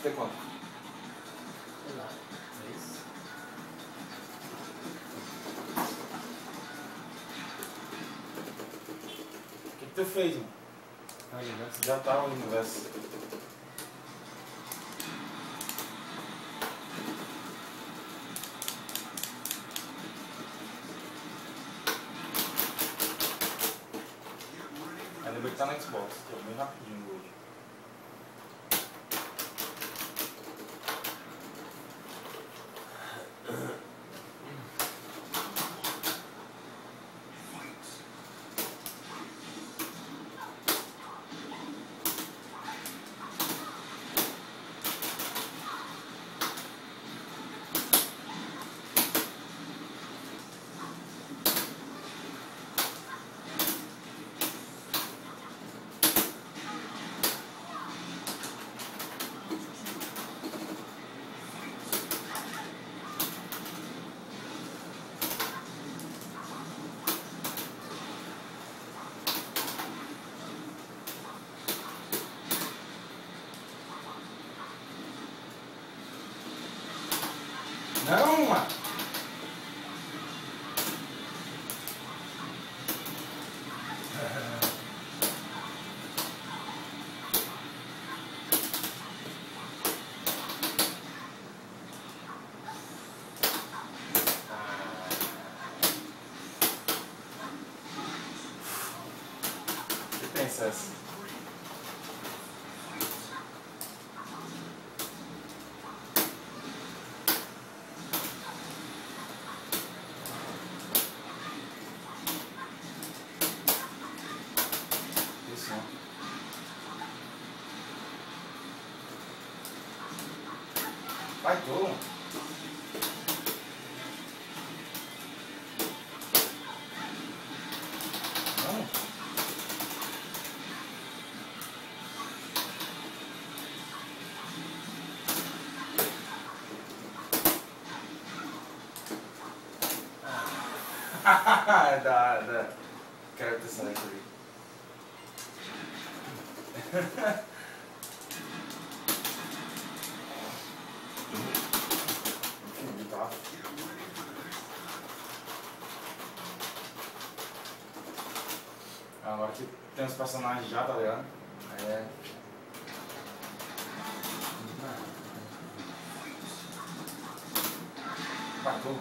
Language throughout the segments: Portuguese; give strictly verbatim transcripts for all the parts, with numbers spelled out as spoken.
Tem quanto? Sei lá, três. O que, que tu fez, mano? Ah, universo. Já tá o universo. Ainda bem que tá no Xbox, que é bem rapidinho hoje. Não, mano! Que pensa essa? Isso, ó. Vai tu. Não. da, da. Quero ter essa aqui. Enfim, tá. Agora que tem os personagens já, tá ligado? É. Vai tu.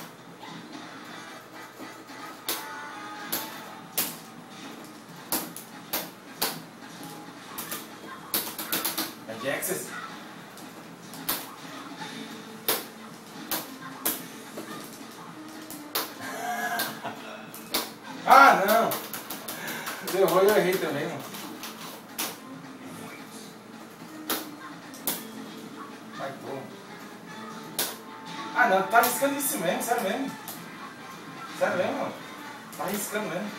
É de Access? Ah, não! Deu ruim, eu errei também, mano. Vai, pô. Ah, não, tá arriscando isso mesmo, sério mesmo. Sério mesmo, mano. Tá arriscando mesmo.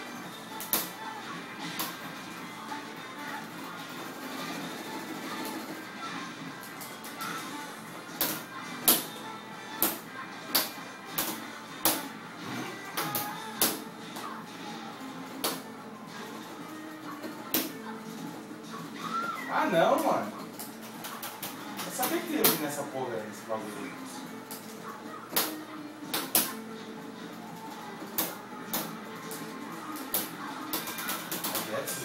Ah, não, mano. Eu sabia que ia vir nessa porra, nesse bagulho. É assim.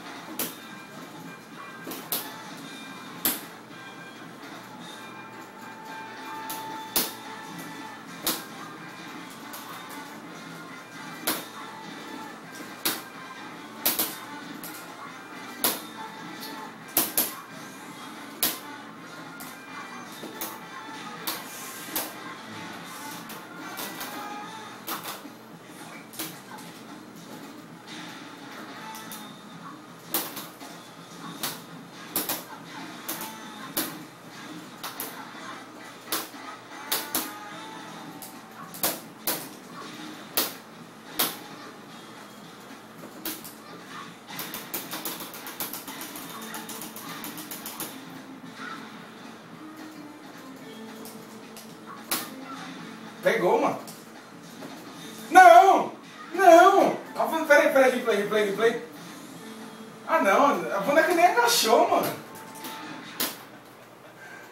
Pegou, mano. Não! Não! A boneca, peraí, peraí, replay, replay, replay. Ah, não. A boneca nem agachou, mano.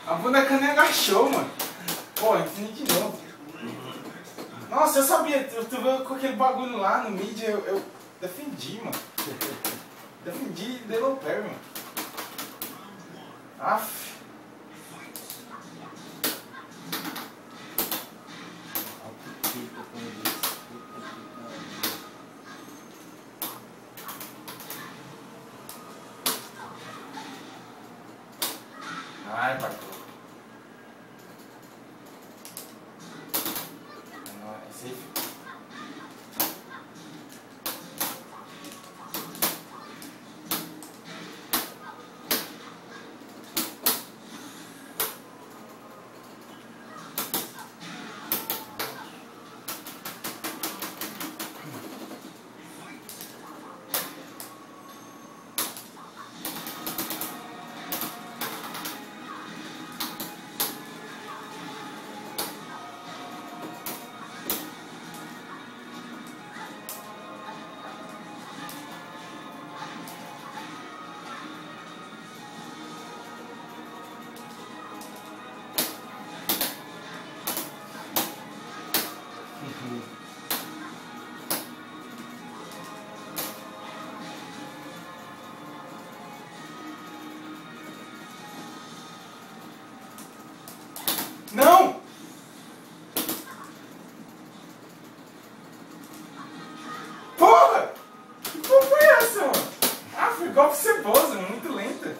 A boneca nem agachou, mano. Pô, Infinity de novo. Nossa, eu sabia, tu, tu veio com aquele bagulho lá no mid, eu, eu defendi, mano. Defendi Delo Perry, mano. Aff. Ai, patrão. Não, é safe. Não! Porra! Que porra foi essa, mano? Ah, foi golpe ceboso, muito lenta.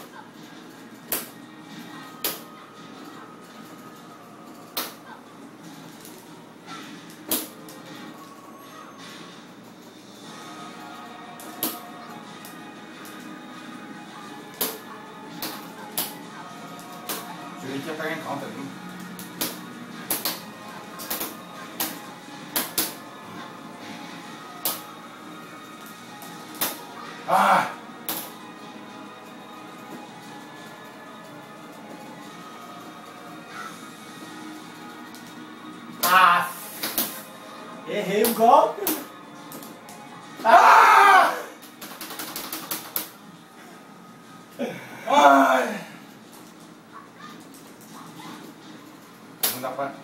Jurei que ia pegar em conta, viu? Ah! Ah! Errei o golpe! Ah! Ai! Não dá pra...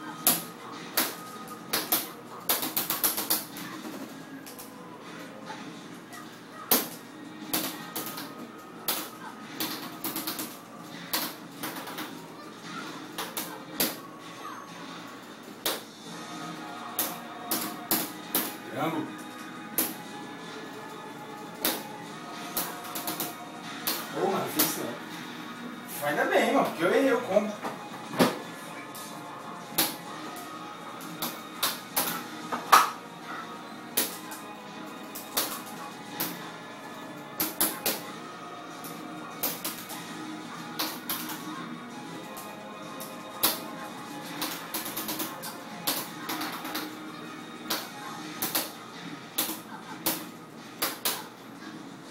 Triângulo. Pô, mano, não fiz isso não. Ainda bem, mano, porque eu errei o combo.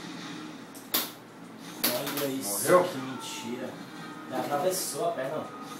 Olha isso, Morreu? que mentira. Me atravessou a perna.